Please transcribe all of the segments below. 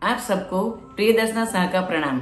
आप सबको प्रियदर्शना शाह का प्रणाम।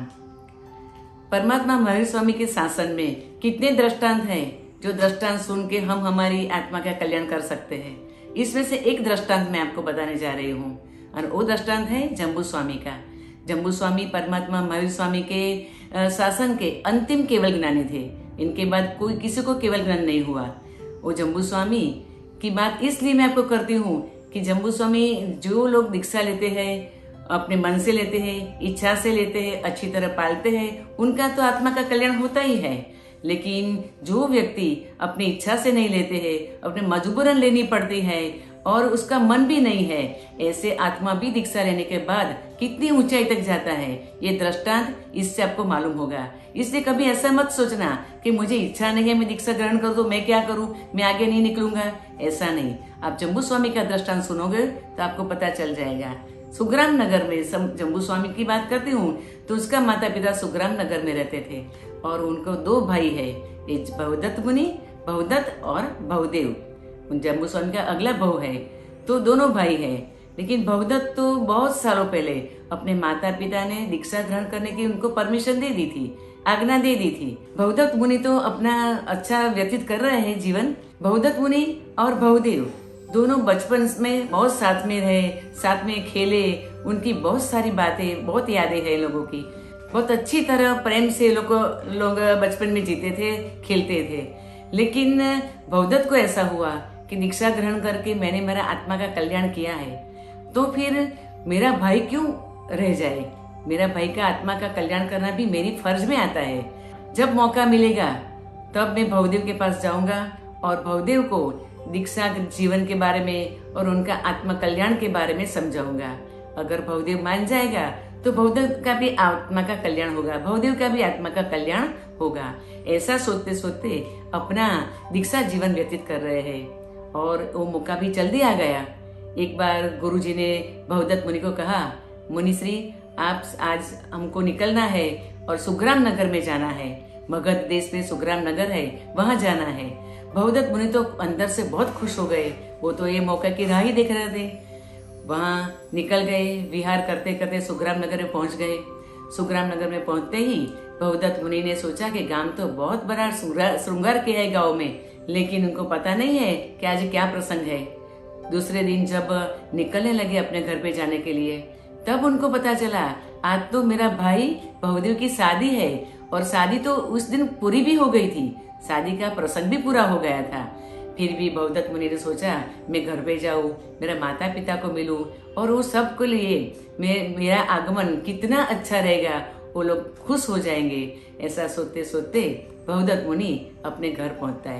परमात्मा महावीर स्वामी के शासन में कितने दृष्टांत हैं जो दृष्टांत सुन के हम हमारी आत्मा का कल्याण कर सकते हैं। इसमें से एक दृष्टांत मैं आपको बताने जा रही हूँ और वो दृष्टांत है जम्बू स्वामी का। जम्बू स्वामी परमात्मा महावीर स्वामी के शासन के अंतिम केवल ज्ञानी थे। इनके बाद कोई किसी को केवल ज्ञान नहीं हुआ। वो जम्बू स्वामी की बात इसलिए मैं आपको करती हूँ कि जम्बू स्वामी जो लोग दीक्षा लेते हैं, अपने मन से लेते हैं, इच्छा से लेते हैं, अच्छी तरह पालते हैं, उनका तो आत्मा का कल्याण होता ही है। लेकिन जो व्यक्ति अपनी इच्छा से नहीं लेते हैं, अपने मजबूरन लेनी पड़ती है और उसका मन भी नहीं है, ऐसे आत्मा भी दीक्षा लेने के बाद कितनी ऊंचाई तक जाता है, ये दृष्टांत इससे आपको मालूम होगा। इसलिए कभी ऐसा मत सोचना कि मुझे इच्छा नहीं है, मैं दीक्षा ग्रहण कर दूं, मैं क्या करूं, मैं आगे नहीं निकलूंगा। ऐसा नहीं, आप जम्बू स्वामी का दृष्टांत सुनोगे तो आपको पता चल जाएगा। सुग्राम नगर में जम्बू स्वामी की बात करती हूँ तो उसका माता पिता सुग्राम नगर में रहते थे और उनको दो भाई है, एक बहुदत्त मुनि, बहुदत्त और बहुदेव। जम्बू स्वामी का अगला बहु है, तो दोनों भाई है। लेकिन बहुदत्त तो बहुत सालों पहले अपने माता पिता ने दीक्षा ग्रहण करने की उनको परमिशन दे दी थी, आज्ञा दे दी थी। बहुदत्त मुनि तो अपना अच्छा व्यतीत कर रहे हैं जीवन। बहुदत्त मुनि और बहुदेव दोनों बचपन में बहुत साथ में रहे, साथ में खेले, उनकी बहुत सारी बातें, बहुत यादें हैं लोगों की। बहुत अच्छी तरह प्रेम से लोग बचपन में जीते थे, खेलते थे। लेकिन बहुदत्त को ऐसा हुआ कि दीक्षा ग्रहण करके मैंने मेरा आत्मा का कल्याण किया है, तो फिर मेरा भाई क्यों रह जाए। मेरा भाई का आत्मा का कल्याण करना भी मेरी फर्ज में आता है। जब मौका मिलेगा तब मैं बहुदेव के पास जाऊंगा और बहुदेव को दीक्षा जीवन के बारे में और उनका आत्मा कल्याण के बारे में समझाऊंगा। अगर बहुदेव मान जाएगा तो बहुदेव का भी आत्मा का कल्याण होगा, बहुदेव का भी आत्मा का कल्याण होगा। ऐसा सोचते सोचते अपना दीक्षा जीवन व्यतीत कर रहे हैं और वो मौका भी जल्दी आ गया। एक बार गुरुजी ने बहुदत्त मुनि को कहा, मुनिश्री आप आज हमको निकलना है और सुग्राम नगर में जाना है। मगध देश में सुग्राम नगर है, वहां जाना है। बहुदत्त मुनि तो अंदर से बहुत खुश हो गए, वो तो ये मौका की राह ही देख रहे थे। वहां निकल गए, विहार करते करते सुग्राम नगर में पहुंच गए। सुग्राम नगर में पहुंचते ही बहुदत्त मुनि ने सोचा कि गांव तो बहुत बड़ा श्रृंगार किया है गांव में, लेकिन उनको पता नहीं है कि आज क्या प्रसंग है। दूसरे दिन जब निकलने लगे अपने घर पे जाने के लिए, तब उनको पता चला आज तो मेरा भाई बहुदेव की शादी है और शादी तो उस दिन पूरी भी हो गई थी, शादी का प्रसंग भी पूरा हो गया था। फिर भी बहुदत्त मुनि ने सोचा मैं घर पे जाऊं, मेरा माता पिता को मिलूं और वो सब के लिए मेरा आगमन कितना अच्छा रहेगा, वो लोग खुश हो जाएंगे। ऐसा सोचते सोचते बहुदत्त मुनि अपने घर पहुंचता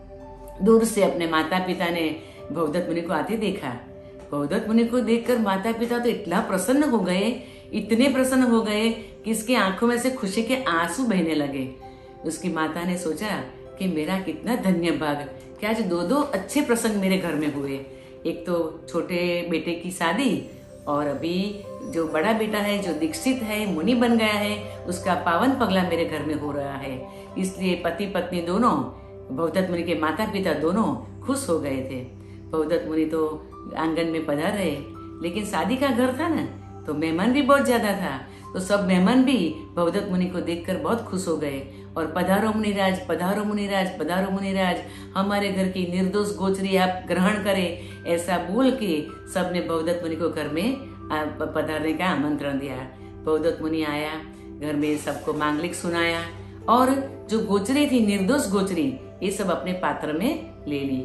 है। दूर से अपने माता पिता ने बहुदत्त मुनि को आते देखा। बहुदत्त मुनि को देखकर माता पिता तो इतना प्रसन्न हो गए, इतने प्रसन्न हो गए कि इसकी आंखों में से खुशी के आंसू बहने लगे। उसकी माता ने सोचा कि मेरा कितना धन्य भाग कि आज दो अच्छे प्रसंग मेरे घर में हुए। एक तो छोटे बेटे की शादी और अभी जो बड़ा बेटा है, जो दीक्षित है, मुनि बन गया है, उसका पावन पगला मेरे घर में हो रहा है। इसलिए पति पत्नी दोनों, बहुदत्त मुनि के माता पिता दोनों खुश हो गए थे। बहुदत्त मुनि तो आंगन में पधार रहे, लेकिन शादी का घर था ना, तो मेहमान भी बहुत ज्यादा था। तो सब मेहमान भी बहुदत्त मुनि को देखकर बहुत खुश हो गए और पधारो मुनिराज, पधारो मुनिराज, पधारो मुनिराज, हमारे घर की निर्दोष गोचरी आप ग्रहण करें, ऐसा बोल के सबने बहुदत्त मुनि को घर में पधारने का आमंत्रण दिया। बहुदत्त मुनि आया, घर में सबको मांगलिक सुनाया और जो गोचरी थी, निर्दोष गोचरी, ये सब अपने पात्र में ले ली।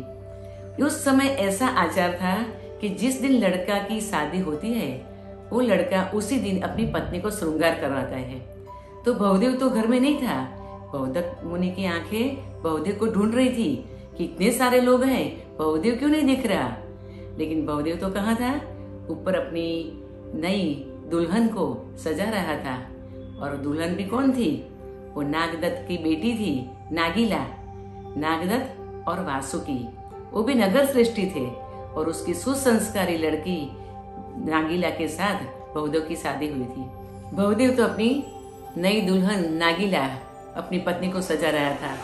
उस समय ऐसा आचार था कि जिस दिन लड़का की शादी होती है, वो लड़का उसी दिन अपनी पत्नी को श्रृंगार करवाता है। तो बहुदेव तो घर में नहीं था। बहुदत्त मुनि की आंखें बहुदेव को ढूंढ रही थी कि इतने सारे लोग हैं, बहुदेव क्यों नहीं दिख रहा। लेकिन बहुदेव तो कहाँ था, ऊपर अपनी नई दुल्हन को सजा रहा था। और दुल्हन भी कौन थी, वो नागदत्त की बेटी थी, नागिला। नागदत्त और वासुकी वो भी नगर श्रेष्ठी थे और उसकी सुसंस्कारी लड़की नागिला के साथ बहुदेव की शादी हुई थी। बहुदेव तो अपनी नई दुल्हन नागिला अपनी पत्नी को सजा रहा था।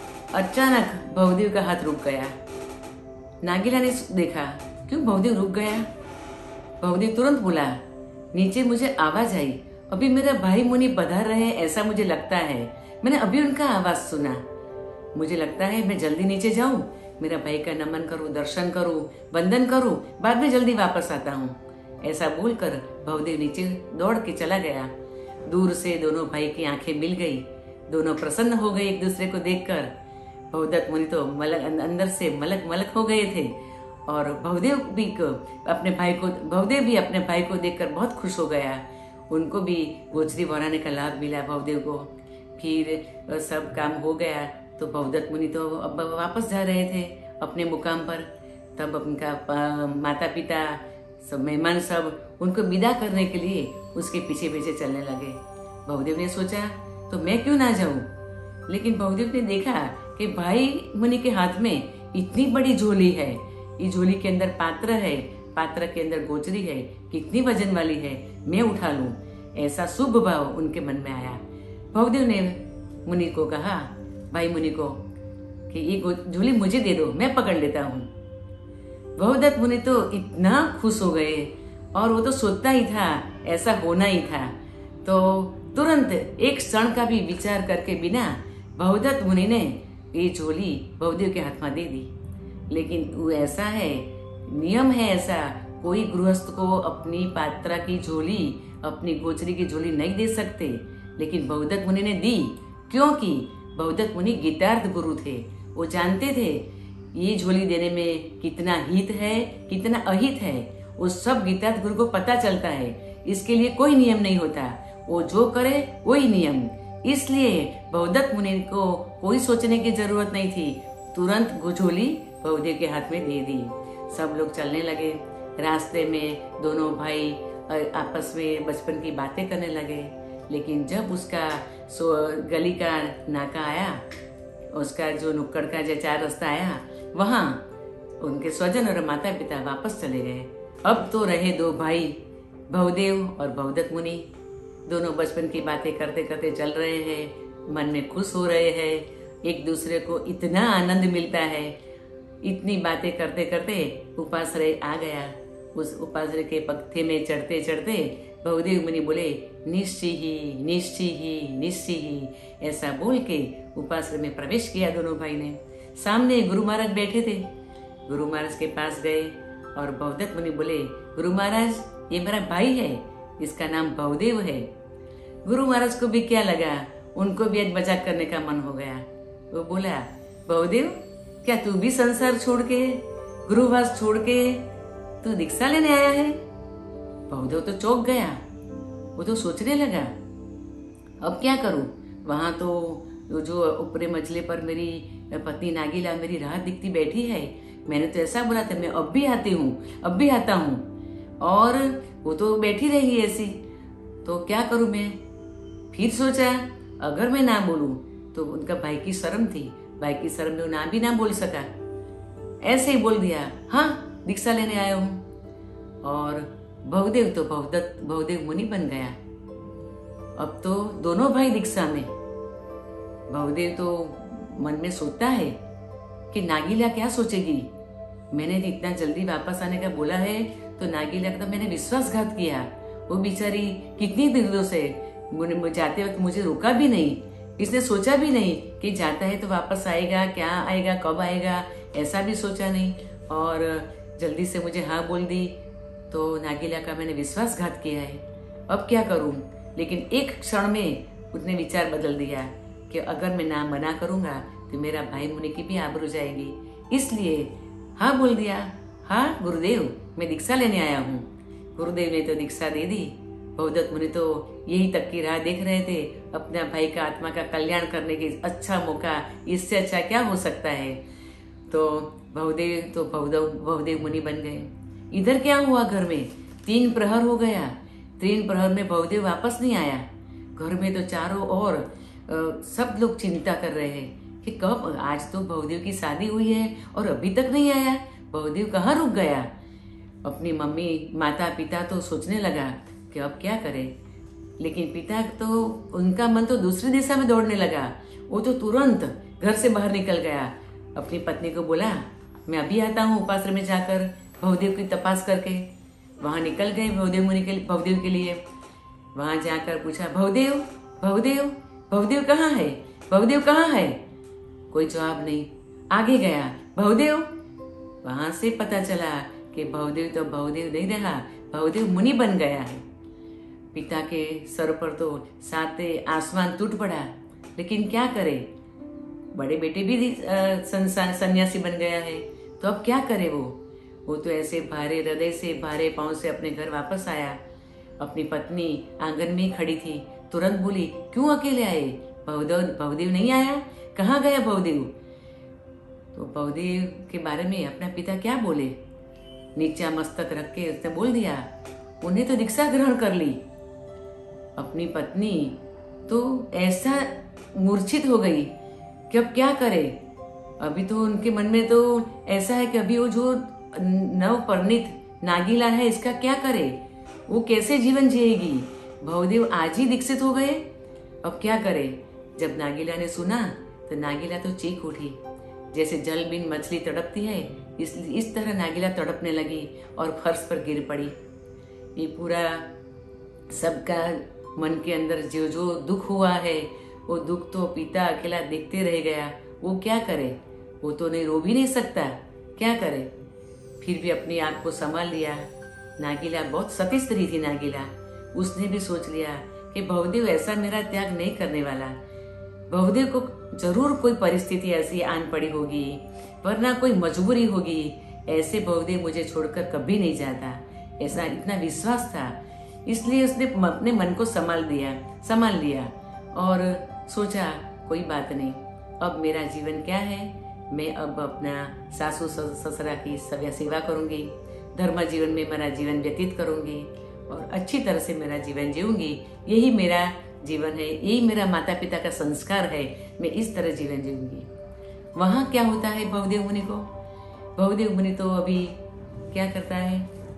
अचानक बहुदेव का हाथ रुक गया। नागिला ने देखा, क्यों बहुदेव रुक गया। बहुदेव तुरंत बोला, नीचे मुझे आवाज आई। अभी मेरा भाई मुनि पधार रहे हैं ऐसा मुझे लगता है। मैंने अभी उनका आवाज सुना। मुझे लगता है मैं जल्दी नीचे जाऊं, मेरा भाई का नमन करूं, दर्शन करूं, वंदन करूं, बाद में जल्दी वापस आता हूं। ऐसा बोलकर भवदेव नीचे दौड़ के चला गया। दूर से दोनों भाई की आंखें मिल गई। दोनों प्रसन्न हो गए एक दूसरे को देखकर। भवदत्त मुनि तो अंदर से मलक मलक हो गए थे और भवदेव भी अपने भाई को देखकर बहुत खुश हो गया। उनको भी गोचरी बनाने का लाभ मिला भवदेव को। फिर सब काम हो गया तो भवदत्त मुनि तो अब वापस जा रहे थे अपने मुकाम पर। तब उनका माता पिता सब मेहमान सब उनको विदा करने के लिए उसके पीछे पीछे चलने लगे। भवदेव ने सोचा तो मैं क्यों ना जाऊं, लेकिन भवदेव ने देखा कि भाई मुनि के हाथ में इतनी बड़ी झोली है। इस झोली के अंदर पात्र है, पात्र के अंदर गोचरी है, कितनी वजन वाली है, मैं उठा लूं। ऐसा शुभ भाव उनके मन में आया। भवदेव ने मुनि को कहा, भाई मुनि को, कि ये झोली मुझे दे दो, मैं पकड़ लेता हूँ। भवदत्त मुनि तो इतना खुश हो गए और वो तो सोचता ही था ऐसा होना ही था। तो तुरंत एक क्षण का भी विचार करके बिना भवदत्त मुनि ने ये झोली भवदेव के हाथ में दे दी। लेकिन वो ऐसा है, नियम है ऐसा, कोई गृहस्थ को अपनी पात्रा की झोली, अपनी गोचरी की झोली नहीं दे सकते। लेकिन भवदत्त मुनि ने दी, क्योंकि भवदत्त मुनि गीतार्थ गुरु थे। वो जानते थे ये झोली देने में कितना हित है, कितना अहित है, वो सब गीतार्थ गुरु को पता चलता है। इसके लिए कोई नियम नहीं होता, वो जो करे वही नियम। इसलिए भवदत्त मुनि को कोई सोचने की जरूरत नहीं थी, तुरंत झोली भवदेव के हाथ में दे दी। सब लोग चलने लगे। रास्ते में दोनों भाई आपस में बचपन की बातें करने लगे। लेकिन जब उसका गली का नाका आया, उसका जो नुक्कड़ का जो चार रास्ता आया, वहां उनके स्वजन और माता पिता वापस चले गए। अब तो रहे दो भाई, भवदेव और भवदत्त मुनि। दोनों बचपन की बातें करते करते चल रहे हैं, मन में खुश हो रहे हैं। एक दूसरे को इतना आनंद मिलता है। इतनी बातें करते करते उपाश्रय आ गया। उस उपाश्रय के पत्थे में चढ़ते चढ़ते भवदेव मुनि बोले, निश्चिही निश्चिही निश्चिही, ऐसा बोल के उपाश्रय में प्रवेश किया दोनों भाई ने। सामने गुरु महाराज बैठे थे। गुरु महाराज के पास गए और भवदत्त मुनि बोले, गुरु महाराज ये मेरा भाई है, इसका नाम भवदेव है। गुरु महाराज को भी क्या लगा, उनको भी आज मजाक करने का मन हो गया। वो बोला, भवदेव क्या तू भी संसार छोड़ के, गुरुवास छोड़ के तू दीक्षा लेने आया है? भवदेव तो चौंक गया। वो तो सोचने लगा अब क्या करूं। वहां तो जो ऊपरी मंजिले पर मेरी पत्नी नागीला मेरी राह दिखती बैठी है। मैंने तो ऐसा बोला था मैं अब भी आती हूँ, अब भी आता हूँ, और वो तो बैठी रही ऐसी। तो क्या करूं मैं? फिर सोचा अगर मैं ना बोलूं तो उनका भाई की शर्म थी, भाई की शर्म में वो ना भी ना बोल सका। ऐसे ही बोल दिया, हाँ दीक्षा लेने आया हूं। और भवदेव तो भवदेव मुनि बन गया। अब तो दोनों भाई दीक्षा में। भवदेव तो मन में सोचता है कि नागीला क्या सोचेगी। मैंने इतना जल्दी वापस आने का बोला है तो नागीला का तो मैंने विश्वासघात किया। वो बेचारी कितनी दिनों से जाते वक्त मुझे रोका भी नहीं, इसने सोचा भी नहीं कि जाता है तो वापस आएगा, क्या आएगा, कब आएगा, ऐसा भी सोचा नहीं। और जल्दी से मुझे हाँ बोल दी तो नागीला का मैंने विश्वासघात किया है। अब क्या करूं? लेकिन एक क्षण में उसने विचार बदल दिया कि अगर मैं ना मना करूंगा तो मेरा भाई मुनि की भी आबरू जाएगी। इसलिए हाँ बोल दिया, हाँ गुरुदेव मैं दीक्षा लेने आया हूँ। गुरुदेव ने तो दीक्षा दे दी। भवदत्त मुनि तो यही तक की राह देख रहे थे, अपना भाई का आत्मा का कल्याण करने की अच्छा मौका, इससे अच्छा क्या हो सकता है। तो भवदेव मुनि बन गए। इधर क्या हुआ, घर में 3 प्रहर हो गया। 3 प्रहर में भवदेव वापस नहीं आया। घर में तो चारों ओर सब लोग चिंता कर रहे हैं कि कब, आज तो भवदेव की शादी हुई है और अभी तक नहीं आया, भवदेव कहाँ रुक गया। अपनी मम्मी माता पिता तो सोचने लगा कि अब क्या करे। लेकिन पिता तो, उनका मन तो दूसरी दिशा में दौड़ने लगा। वो तो तुरंत घर से बाहर निकल गया। अपनी पत्नी को बोला, मैं अभी आता हूँ उपाश्रम में जाकर भवदेव की तपास करके। वहां निकल गए भवदेव के लिए। वहां जाकर पूछा, भवदेव भवदेव भवदेव कहाँ है, भवदेव कहाँ है? कोई जवाब नहीं। आगे गया, भवदेव। वहां से पता चला कि भवदेव तो भवदेव नहीं रहा, भवदेव मुनि बन गया है। पिता के सर पर तो साते आसमान टूट पड़ा, लेकिन क्या करे, बड़े बेटे भी सन्यासी बन गया है, तो अब क्या करे वो तो ऐसे भारे हृदय से भारे पांव से अपने घर वापस आया। अपनी पत्नी आंगन में खड़ी थी, तुरंत बोली, क्यों अकेले आए? भवदेव नहीं आया, कहाँ गया भवदेव? तो भवदेव के बारे में अपना पिता क्या बोले, नीचा मस्तक रख के उसने बोल दिया, उन्हें तो दीक्षा ग्रहण कर ली। अपनी पत्नी तो ऐसा मूर्छित हो गई कि अब क्या करे। अभी तो उनके मन में तो ऐसा है कि अभी वो जो नवपरिणीत नागीला है, इसका क्या करे, वो कैसे जीवन जिएगी? भवदेव आज ही दीक्षित हो गए, अब क्या करे? जब नागीला ने सुना तो नागीला तो चीख उठी, जैसे जल बिन मछली तड़पती है, इस तरह नागीला तड़पने लगी और फर्श पर गिर पड़ी। ये पूरा सबका मन के अंदर जो जो दुख हुआ है, वो दुख तो पिता अकेला देखते रह गया। वो क्या करे, वो तो नहीं रो भी नहीं सकता, क्या करे? फिर भी अपनी आंख को संभाल लिया। नागीला बहुत सती स्त्री थी नागीला, उसने भी सोच लिया कि भवदेव ऐसा मेरा त्याग नहीं करने वाला। भवदेव को जरूर कोई परिस्थिति ऐसी आन पड़ी होगी, वरना कोई मजबूरी होगी, ऐसे भवदेव मुझे छोड़कर कभी नहीं जाता, ऐसा इतना विश्वास था। इसलिए उसने अपने मन को संभाल लिया और सोचा, कोई बात नहीं, अब मेरा जीवन क्या है, मैं अब अपना सासू ससुरा की सेवा करूंगी, धर्म जीवन में मेरा जीवन व्यतीत करूंगी और अच्छी तरह से मेरा जीवन जीऊंगी। यही मेरा जीवन है, यही मेरा माता पिता का संस्कार है, मैं इस तरह जीवन जीऊंगी। वहां क्या होता है भवदेव मुनि को? भवदेव मुनि तो अभी क्या करता है,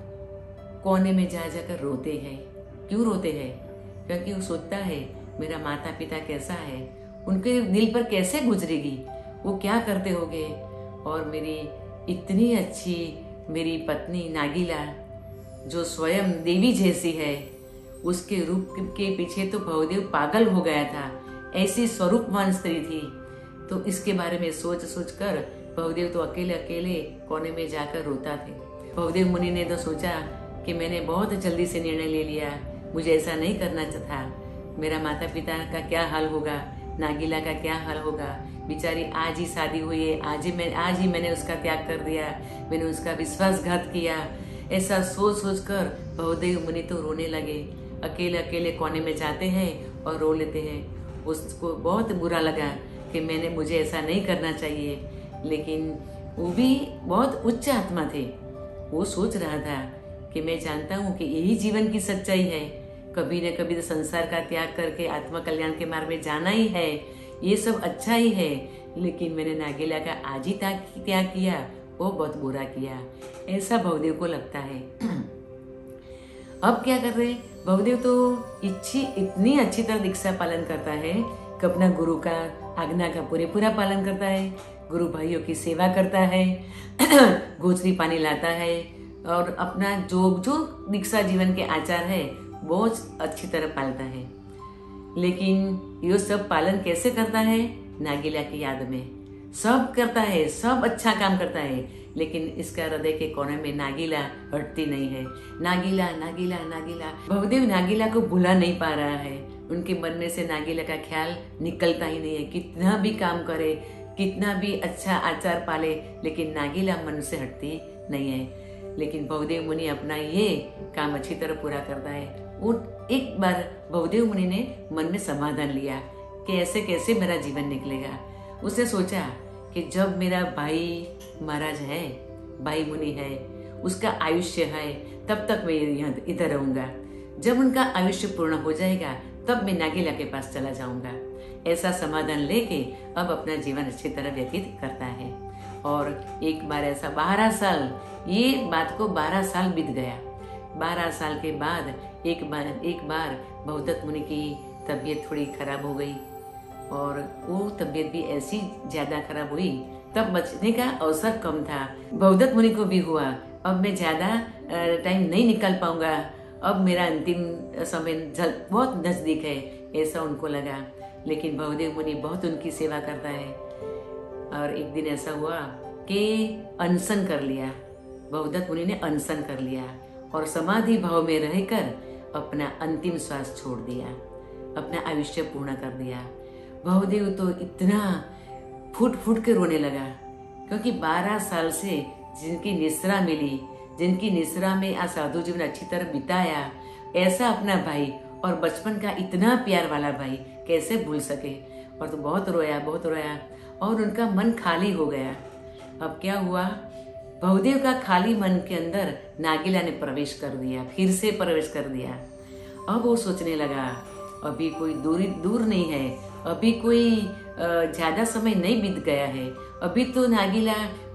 कोने में जाकर रोते हैं। क्यों रोते हैं? क्योंकि वो सोचता है मेरा माता पिता कैसा है, उनके दिल पर कैसे गुजरेगी, वो क्या करते होंगे, और मेरी इतनी अच्छी मेरी पत्नी नागीला जो स्वयं देवी जैसी है, उसके रूप के पीछे तो भवदेव पागल हो गया था, ऐसी स्वरूपवान स्त्री थी। तो इसके बारे में सोच कर भवदेव तो अकेले अकेले कोने में जाकर रोता थे। भवदेव मुनि ने तो सोचा कि मैंने बहुत जल्दी से निर्णय ले लिया, मुझे ऐसा नहीं करना था। मेरा माता पिता का क्या हाल होगा, नागीला का क्या हाल होगा, बेचारी आज ही शादी हुई है, आज ही मैंने उसका त्याग कर दिया, मैंने उसका विश्वासघात किया। ऐसा सोच कर भवदेव मुनि तो रोने लगे, अकेले अकेले कोने में जाते हैं और रो लेते हैं। उसको बहुत बुरा लगा कि मुझे ऐसा नहीं करना चाहिए, लेकिन वो भी बहुत उच्च आत्मा थे। वो सोच रहा था कि मैं जानता हूँ कि यही जीवन की सच्चाई है, कभी न कभी तो संसार का त्याग करके आत्मा कल्याण के मार्ग में जाना ही है, ये सब अच्छा ही है, लेकिन मैंने नागीला का आज ही त्याग किया, वो बहुत बुरा किया, ऐसा भवदेव को लगता है। अब क्या कर रहे? भवदेव तो इतनी अच्छी तरह दीक्षा पालन करता है कि अपना गुरु का आज्ञा का पूरा पालन करता है, गुरु भाइयों की सेवा करता है, गोचरी पानी लाता है और अपना जो दीक्षा जीवन के आचार है बहुत अच्छी तरह पालता है। लेकिन ये सब पालन कैसे करता है? नागीला की याद में सब करता है, सब अच्छा काम करता है, लेकिन इसका हृदय के कोने में नागीला हटती नहीं है। नागीला नागीला नागीला। भवदेव नागीला को भुला नहीं पा रहा है, उनके मन में से नागीला का ख्याल निकलता ही नहीं है। कितना भी काम करे, कितना भी अच्छा आचार पाले, लेकिन नागीला मन से हटती नहीं है। लेकिन भवदेव मुनि अपना ये काम अच्छी तरह पूरा करता है। वो एक बार भवदेव मुनि ने मन में समाधान लिया कि ऐसे कैसे मेरा जीवन निकलेगा। उसने सोचा कि जब मेरा भाई महाराज है, भाई मुनि है, उसका आयुष्य है, तब तक मैं यहाँ इधर रहूंगा। जब उनका आयुष्य पूर्ण हो जाएगा तब मैं नागीला के पास चला जाऊंगा। ऐसा समाधान लेके अब अपना जीवन अच्छी तरह व्यतीत करता है। और एक बार ऐसा 12 साल, ये बात को 12 साल बीत गया। 12 साल के बाद एक बार भवदत्त मुनि की तबीयत थोड़ी खराब हो गई और वो तबीयत भी ऐसी ज्यादा खराब हुई, तब बचने का अवसर कम था। भवदत्त मुनि को भी हुआ, अब मैं ज्यादा टाइम नहीं निकाल पाऊंगा, अब मेरा अंतिम समय बहुत नजदीक है, ऐसा उनको लगा। लेकिन भवदेव मुनि बहुत उनकी सेवा करता है। और एक दिन ऐसा हुआ कि अनशन कर लिया, भवदत्त मुनि ने अनशन कर लिया और समाधि भाव में रहकर अपना अंतिम श्वास छोड़ दिया, अपना आयुष्य पूर्ण कर दिया। भवदेव तो इतना फूट फूट के रोने लगा, क्योंकि 12 साल से जिनकी निश्रा मिली, जिनकी निश्रा में आ साधु जीवन अच्छी तरह बिताया, ऐसा अपना भाई और बचपन का इतना प्यार वाला भाई कैसे भूल सके। और तो बहुत रोया और उनका मन खाली हो गया। अब क्या हुआ, भवदेव का खाली मन के अंदर नागीला ने प्रवेश कर दिया, फिर से प्रवेश कर दिया। अब वो सोचने लगा अभी कोई दूर नहीं है, अभी कोई ज्यादा समय नहीं बीत गया है, अभी तो नागीला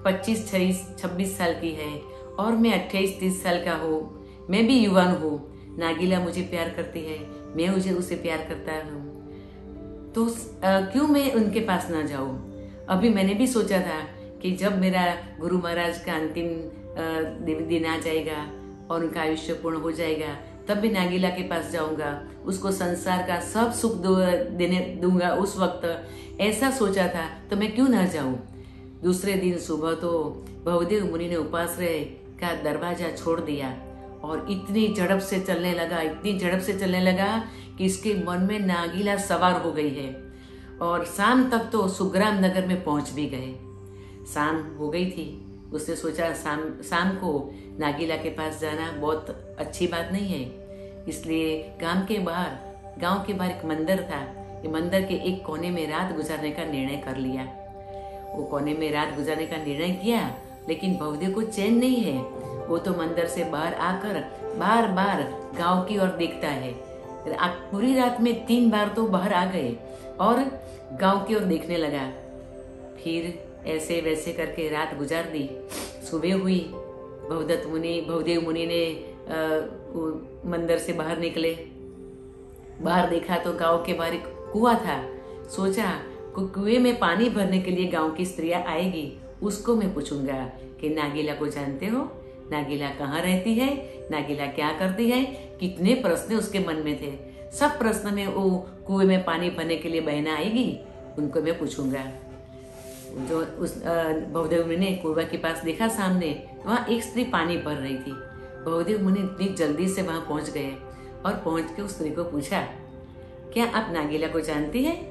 25-26 साल की है और मैं 28-30 साल का हूँ, मैं भी युवान हूँ। नागीला मुझे प्यार करती है, मैं उसे प्यार करता हूँ, तो क्यों मैं उनके पास ना जाऊँ। अभी मैंने भी सोचा था कि जब मेरा गुरु महाराज का अंतिम दिन आ जाएगा और उनका आयुष्य पूर्ण हो जाएगा, तब भी नागीला के पास जाऊंगा, उसको संसार का सब सुख देने दूंगा। उस वक्त ऐसा सोचा था, तो मैं क्यों ना जाऊं। दूसरे दिन सुबह तो भवदेव मुनि ने उपाश्रय का दरवाजा छोड़ दिया और इतनी झड़प से चलने लगा कि इसके मन में नागीला सवार हो गई है। और शाम तक तो सुग्राम नगर में पहुंच भी गए। शाम हो गई थी, उसने सोचा शाम को नागीला के पास जाना बहुत अच्छी बात नहीं है, इसलिए गांव के बाहर एक मंदिर था, ये मंदिर के एक कोने में रात गुजारने का निर्णय कर लिया। वो कोने में रात गुजारने का निर्णय किया, लेकिन भवदेव को चैन नहीं है। वो तो मंदिर से बाहर आकर बार बार गांव की ओर देखता है। पूरी रात में 3 बार तो बाहर आ गए और गांव की ओर देखने लगा। फिर ऐसे वैसे करके रात गुजार दी। सुबह हुई, भवदेव मुनि ने मंदिर से बाहर निकले। बाहर देखा तो गांव के बाहर एक कुआं था। सोचा कुएं में पानी भरने के लिए गांव की स्त्रियां आएगी, उसको मैं पूछूंगा कि नागीला को जानते हो, नागीला कहाँ रहती है, नागीला क्या करती है। कितने प्रश्न उसके मन में थे। सब प्रश्न में वो कुएं में पानी भरने के लिए बहना आएगी, उनको मैं पूछूंगा। जो उस भवदेव मुनि ने कुआं के पास देखा, सामने वहाँ एक स्त्री पानी भर रही थी। भवदेव मुनि इतनी जल्दी से वहां पहुंच गए और पहुंच के उस स्त्री को पूछा, क्या आप नागीला को जानती है?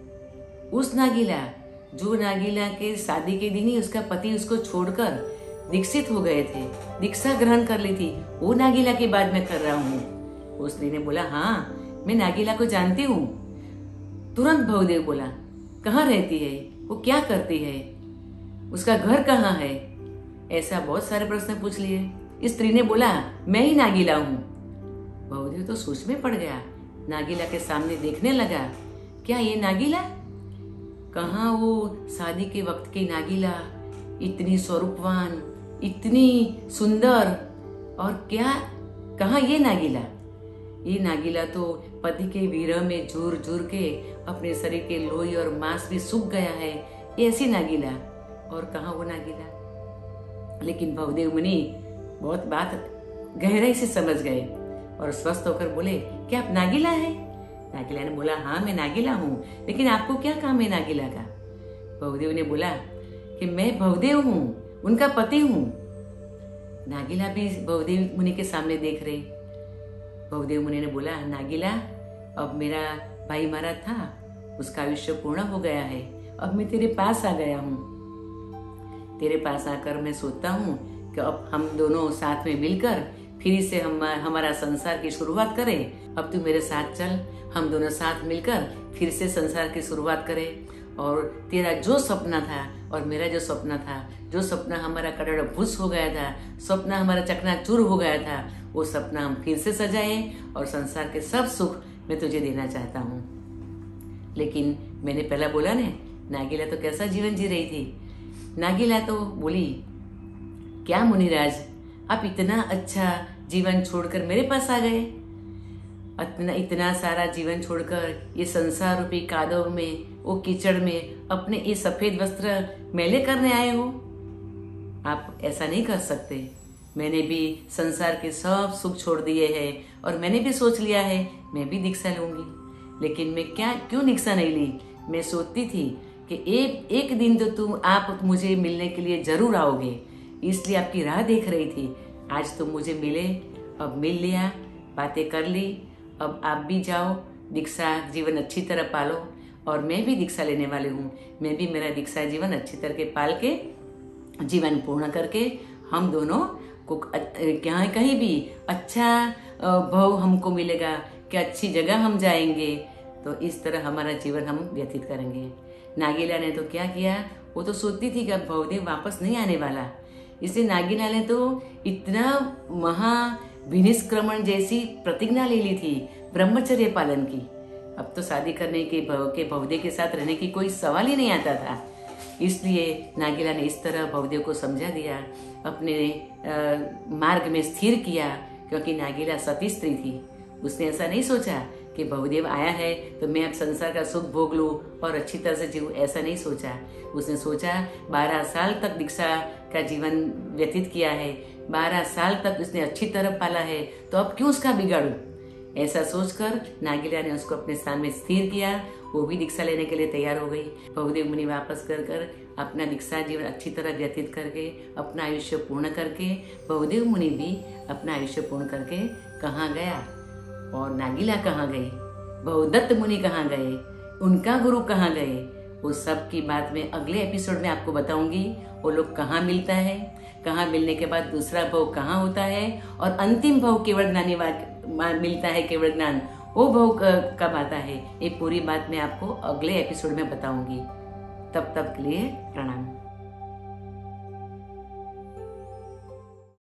उस नागीला जो नागीला के शादी के दिन ही उसका पति उसको छोड़कर दीक्षित हो गए थे, दीक्षा ग्रहण कर ली थी, वो नागीला की बात मैं कर रहा हूँ। उस स्त्री ने बोला, हाँ मैं नागीला को जानती हूँ। तुरंत भवदेव बोला, कहाँ रहती है वो, क्या करती है, उसका घर कहाँ है? ऐसा बहुत सारे प्रश्न पूछ लिए। स्त्री ने बोला, मैं ही नागीला हूँ। भवदेव तो सोच में पड़ गया, नागीला के सामने देखने लगा, क्या ये नागीला? कहाँ वो शादी के वक्त की नागीला, इतनी स्वरूपवान, इतनी सुंदर, और क्या कहाँ ये नागीला? ये नागीला तो पति के विरह में झूर झूर के अपने शरीर के लोही और मांस भी सूख गया है, ऐसी नागीला, और कहाँ वो नागीला? लेकिन भवदेव मुनि बहुत बात गहराई से समझ गए और स्वस्थ होकर बोले, क्या आप नागीला है? नागीला ने बोला, हाँ मैं नागीला हूँ, लेकिन आपको क्या काम है नागीला का? भवदेव ने बोला कि मैं भवदेव हूँ, उनका पति हूँ। नागीला भी भवदेव मुनि के सामने देख रही। भवदेव मुनि ने बोला, नागीला अब मेरा भाई मरा था, उसका आयुष्य पूर्ण हो गया है, अब मैं तेरे पास आ गया हूँ। तेरे पास आकर मैं सोचता हूँ कि अब हम दोनों साथ में मिलकर फिर से हमारा संसार की शुरुआत करें। अब तू मेरे साथ चल, हम दोनों साथ मिलकर फिर से संसार की शुरुआत करें। और तेरा जो सपना था और मेरा जो सपना था, जो सपना हमारा कड़ड़ भुस हो गया था, सपना हमारा चकनाचूर हो गया था, वो सपना हम फिर से सजाए और संसार के सब सुख मैं तुझे देना चाहता हूँ। लेकिन मैंने पहला बोला ने, नागीला तो कैसा जीवन जी रही थी। नागीला तो बोली, क्या मुनिराज, आप इतना अच्छा जीवन छोड़कर मेरे पास आ गए, इतना सारा जीवन छोड़कर ये संसार रूपी कादव में, वो कीचड़ में अपने ये सफेद वस्त्र मैले करने आए हो? आप ऐसा नहीं कर सकते। मैंने भी संसार के सब सुख छोड़ दिए हैं और मैंने भी सोच लिया है मैं भी दीक्षा लूंगी। लेकिन मैं क्यों दीक्षा नहीं ली? मैं सोचती थी कि एक दिन तो आप मुझे मिलने के लिए जरूर आओगे, इसलिए आपकी राह देख रही थी। आज तुम मुझे मिले, अब मिल लिया, बातें कर ली। अब आप भी जाओ, दीक्षा जीवन अच्छी तरह पालो और मैं भी दीक्षा लेने वाली हूँ। मैं भी मेरा दीक्षा जीवन अच्छी तरह के पाल के जीवन पूर्ण करके हम दोनों को कहीं भी अच्छा भाव हमको मिलेगा कि अच्छी जगह हम जाएंगे, तो इस तरह हमारा जीवन हम व्यतीत करेंगे। नागीला ने तो क्या किया, वो तो सोचती थी कि अब भवदेव वापस नहीं आने वाला, इसलिए नागीला ने तो इतना महा विनिष्क्रमण जैसी प्रतिज्ञा ले ली थी ब्रह्मचर्य पालन की। अब तो शादी करने के भवदेव के साथ रहने की कोई सवाल ही नहीं आता था। इसलिए नागीला ने इस तरह भवदेव को समझा दिया, अपने मार्ग में स्थिर किया, क्योंकि नागीला सती स्त्री थी। उसने ऐसा नहीं सोचा कि भवदेव आया है तो मैं अब संसार का सुख भोग लूं और अच्छी तरह से जीऊं, ऐसा नहीं सोचा। उसने सोचा 12 साल तक दीक्षा का जीवन व्यतीत किया है, 12 साल तक उसने अच्छी तरह पाला है, तो अब क्यों उसका बिगाड़ू। ऐसा सोचकर नागीला ने उसको अपने स्थान में स्थिर किया। वो भी दीक्षा लेने के लिए तैयार हो गई। भवदेव मुनि वापस कर अपना दीक्षा जीवन अच्छी तरह व्यतीत करके अपना आयुष्य पूर्ण करके, भवदेव मुनि भी अपना आयुष्य पूर्ण करके कहाँ गया और नागीला कहाँ गई, बहुदत्त मुनि कहाँ गए, उनका गुरु कहाँ गए, वो सब की बात में अगले एपिसोड में आपको बताऊंगी। वो लोग कहाँ मिलता है, कहाँ मिलने के बाद दूसरा भव कहाँ होता है और अंतिम भव केवल ज्ञानी मिलता है, केवल ज्ञान वो भव कब आता है, ये पूरी बात मैं आपको अगले एपिसोड में बताऊंगी। तब तक के लिए प्रणाम।